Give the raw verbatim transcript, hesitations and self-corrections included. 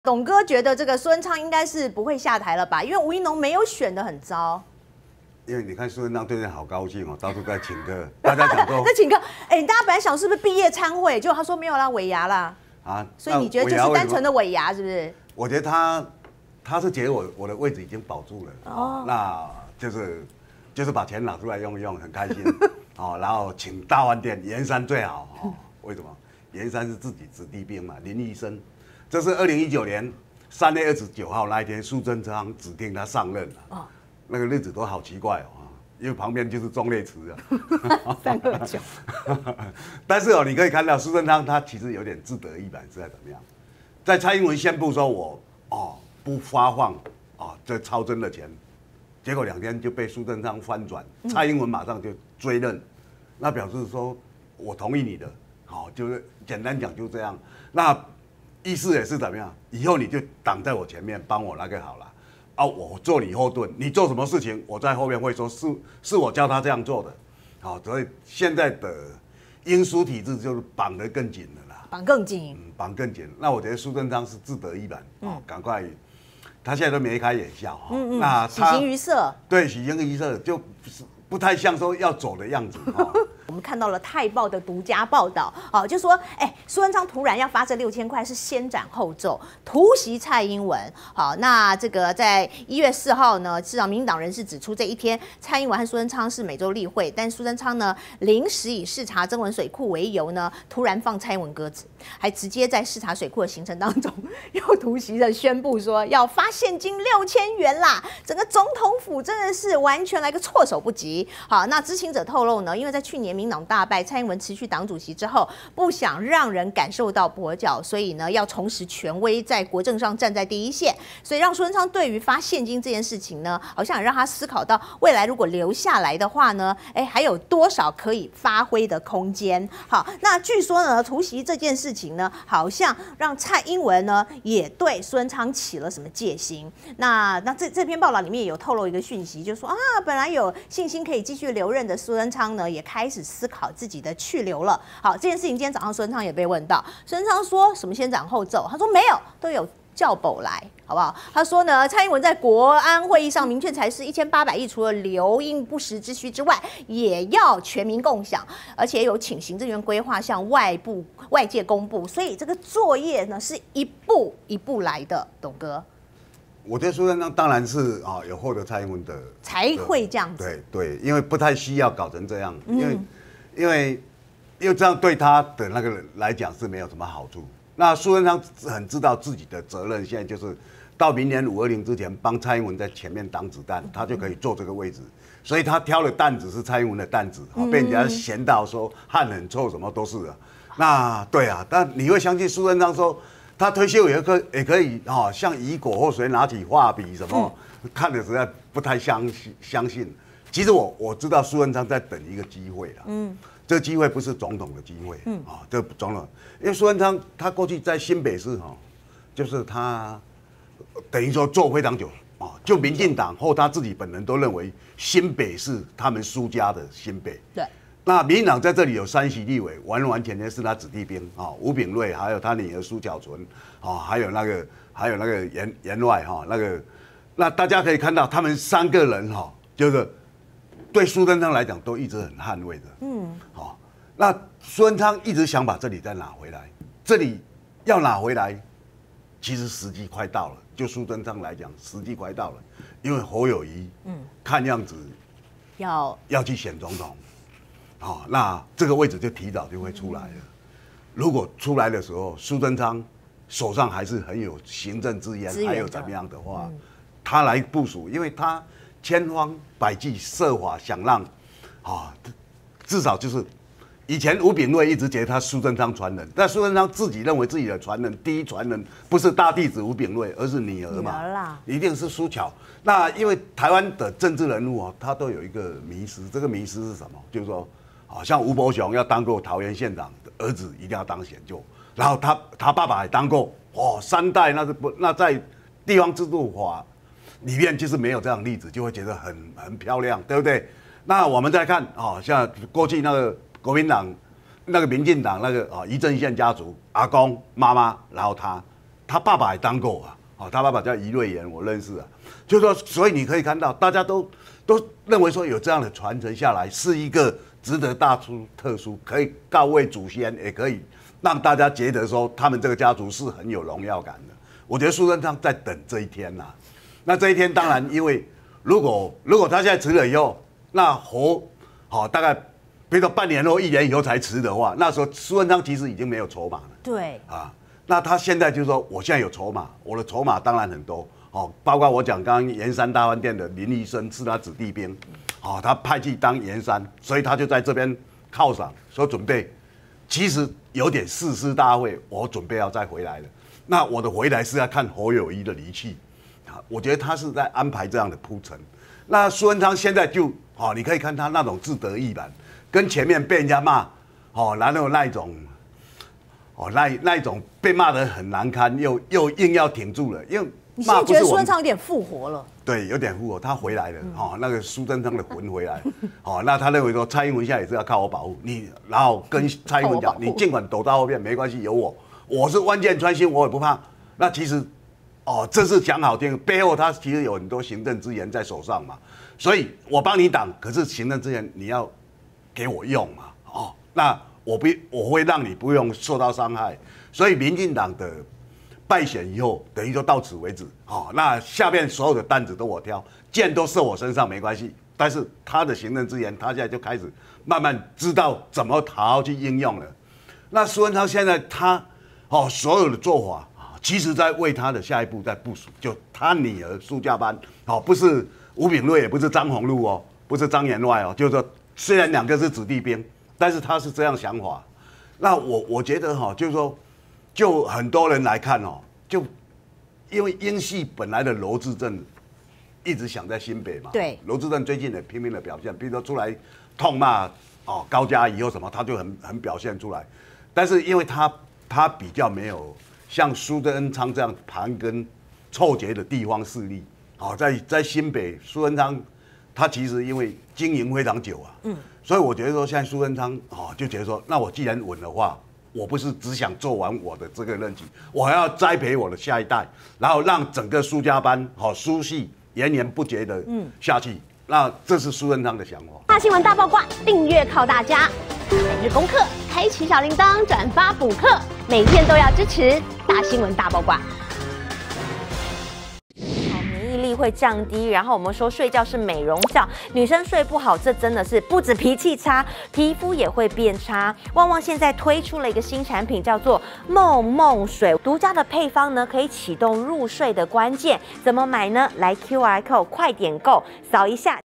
董哥觉得这个孙文昌应该是不会下台了吧？因为吴怡农没有选得很糟。 因为你看苏文昌最近好高兴哦，到处在请客，大家讲说在请客，哎、欸，大家本来想是不是毕业餐会，结果他说没有啦，尾牙啦。啊，所以你觉得就是单纯的尾牙是不是？ 我觉得他他是觉得我我的位置已经保住了，哦，那就是就是把钱拿出来用一用，很开心，哦，然后请大饭店，盐山最好，哦，为什么？盐山是自己子弟兵嘛，林医生。这是二零一九年三月二十九号那一天，苏贞昌指定他上任了。哦，那个日子都好奇怪哦，因为旁边就是中烈祠啊。 三二九。 但是哦，你可以看到苏贞昌他其实有点自得意满，是在怎么样？在蔡英文宣布说我哦不发放哦这超征的钱，结果两天就被苏贞昌翻转，蔡英文马上就追认，那表示说我同意你的，好，就是简单讲就这样。那意思也是怎么样？以后你就挡在我前面，帮我那个好了。啊，我做你后盾，你做什么事情，我在后面会说是是我教他这样做的。好，所以现在的英苏体制就是绑得更紧了啦， 绑更紧， 嗯，绑更紧。那我觉得苏贞昌是自得意满，哦，赶快，他现在都眉开眼笑，哈， 嗯嗯， 那喜形于色， 对，喜形于色，就不太像说要走的样子，哈。 我们看到了《泰报》的独家报道，好，就说，哎，苏文昌突然要发这六千块，是先斩后奏，突袭蔡英文。好，那这个在一月四号呢，至少民进党人士指出，这一天蔡英文和苏文昌是每周例会，但苏贞昌呢临时以视察曾文水库为由呢，突然放蔡英文鸽子，还直接在视察水库的行程当中，又突袭的宣布说要发现金六千元啦，整个总统府真的是完全来个措手不及。好，那知情者透露呢，因为在去年民党大败，蔡英文辞去党主席之后，不想让人感受到跛脚，所以呢要重拾权威，在国政上站在第一线，所以让苏文昌对于发现金这件事情呢，好像也让他思考到未来如果留下来的话呢，哎，还有多少可以发挥的空间。好，那据说呢，突袭这件事情呢，好像让蔡英文呢也对苏文昌起了什么戒心。那那这这篇报道里面也有透露一个讯息，就说啊，本来有信心可以继续留任的苏文昌呢，也开始思考自己的去留了。好，这件事情今天早上苏文昌也被问到，苏文昌说什么先斩后奏？他说没有，都有叫保来，好不好？他说呢，蔡英文在国安会议上明确，才是一千八百亿，除了留应不时之需之外，也要全民共享，而且有请行政院规划向外部外界公布，所以这个作业呢是一步一步来的，董哥。 我觉得苏贞昌当然是啊，有获得蔡英文的才会这样子。 对对，因为不太需要搞成这样，嗯、因为因为因为这样对他的那个人来讲是没有什么好处。那苏贞昌很知道自己的责任，现在就是到明年五二零之前帮蔡英文在前面挡子弹，他就可以坐这个位置。所以他挑的担子是蔡英文的担子，被人家嫌到说汗很臭，什么都是啊。那对啊，但你会相信苏贞昌说？他退休也可也可以哈、哦，像雨果或谁拿起画笔什么，嗯、看的实在不太相信相信。其实我我知道苏文昌在等一个机会啦，嗯，这个机会不是总统的机会，嗯啊、哦，这总统，因为苏文昌他过去在新北市哈、哦，就是他等于说做非常久啊、哦，就民进党或他自己本人都认为新北市他们苏家的新北， 对。 那民进党在这里有三席立委，完完全全是他子弟兵啊，吴秉叡，还有他女儿苏巧纯，啊，还有那个还有那个严严外哈，那个，那大家可以看到，他们三个人哈，就是对苏贞昌来讲都一直很捍卫的，嗯，好，那苏贞昌一直想把这里再拿回来，这里要拿回来，其实时机快到了，就苏贞昌来讲，时机快到了，因为侯友宜，嗯，看样子要要去选总统。好、哦，那这个位置就提早就会出来了。如果出来的时候，苏贞昌手上还是很有行政资源，还有怎么样的话，嗯、他来部署，因为他千方百计设法想让，啊、哦，至少就是以前吴秉叡一直觉得他苏贞昌传人，但苏贞昌自己认为自己的传人，第一传人不是大弟子吴秉叡，而是女儿嘛， 女儿啦， 一定是苏巧。那因为台湾的政治人物啊，他都有一个迷思，这个迷思是什么？就是说。好像吴伯雄要当过桃园县长的儿子，一定要当选就，然后他他爸爸也当过，哦，三代那是不那在地方制度法里面就是没有这样的例子，就会觉得很很漂亮，对不对？那我们再看啊、哦，像过去那个国民党、那个民进党那个啊，余正宪家族，阿公、妈妈，然后他， 他爸爸也当过啊，哦，他爸爸叫余瑞元，我认识啊。就是说，所以你可以看到，大家都都认为说有这样的传承下来，是一个值得大书特书，可以告慰祖先，也可以让大家觉得说他们这个家族是很有荣耀感的。我觉得苏贞昌在等这一天呐、啊。那这一天当然，因为如果如果他现在辞了以后，那活好、哦、大概。比如说半年后、一年以后才辞的话，那时候苏贞昌其实已经没有筹码了。 对啊，那他现在就是说，我现在有筹码，我的筹码当然很多哦，包括我讲刚刚盐山大饭店的林医生是他子弟兵，哦，他派去当盐山，所以他就在这边犒赏，说准备，其实有点誓师大会，我准备要再回来了。那我的回来是要看侯友宜的离去，啊，我觉得他是在安排这样的铺陈。那苏贞昌现在就哦，你可以看他那种自得意满。跟前面被人家骂，哦，然后那一种，哦，那那一种被骂得很难堪，又又硬要挺住了，因为你现在觉得苏贞昌有点复活了？ 对，有点复活，他回来了，嗯、哦，那个苏贞昌的魂回来，哦，那他认为说蔡英文现在也是要靠我保护你，然后跟蔡英文讲，你尽管躲到后面没关系，有我，我是万箭穿心，我也不怕。那其实，哦，这是讲好听，背后他其实有很多行政资源在手上嘛，所以我帮你挡，可是行政资源你要。给我用嘛，哦，那我不我会让你不用受到伤害，所以民进党的败选以后，等于就到此为止，哦，那下面所有的担子都我挑，箭都射我身上没关系，但是他的行政资源，他现在就开始慢慢知道怎么好好去应用了。那苏贞昌现在他哦所有的做法，其实在为他的下一步在部署，就他女儿苏家班，哦，不是吴秉叡，也不是张宏禄哦，不是张员外哦，就是说。虽然两个是子弟兵，但是他是这样想法。那我我觉得哈，就是说，就很多人来看哦，就因为英系本来的罗致政一直想在新北嘛， 对， 罗致政最近也拼命的表现，比如说出来痛骂哦高嘉瑜或什么，他就很很表现出来。但是因为他他比较没有像苏贞昌这样盘根错节的地方势力，哦，在在新北苏贞昌。他其实因为经营非常久啊，嗯，所以我觉得说现在苏贞昌哦就觉得说，那我既然稳的话，我不是只想做完我的这个任期，我还要栽培我的下一代，然后让整个苏家班好苏系延绵不绝的嗯下去。嗯、那这是苏贞昌的想法。 大新闻大爆卦，订阅靠大家，每日功课，开启小铃铛，转发补课，每天都要支持大新闻大爆卦。 会降低，然后我们说睡觉是美容觉，女生睡不好，这真的是不止脾气差，皮肤也会变差。旺旺现在推出了一个新产品，叫做梦梦水，独家的配方呢，可以启动入睡的关键。怎么买呢？来 Q R code 快点购，扫一下。